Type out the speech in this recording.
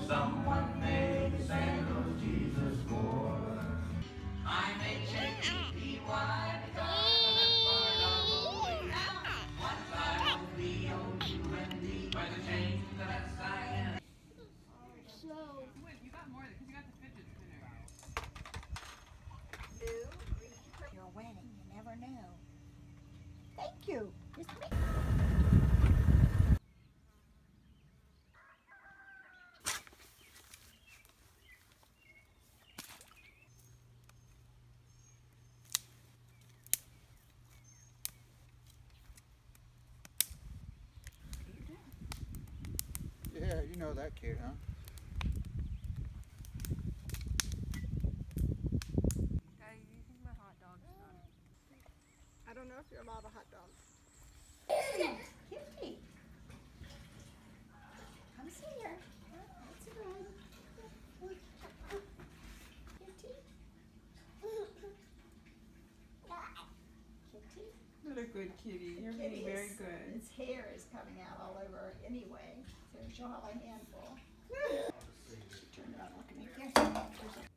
Someone may say, oh Jesus, more. I may change be wide because for the way out. Once I will be on you and me by the change that I am. So, you got more because you got the fidget spinner. your wedding, you never know. Thank you. Yeah, you know that kid, huh? Guys, you think my hot dog's done? I don't know if you're allowed a hot dog. Cutie. Come see her. That's good. Cutie. Kitty. What a good kitty. You're being very good. Its hair is coming out all over anyway, so she'll have a handful. She turned around looking at me.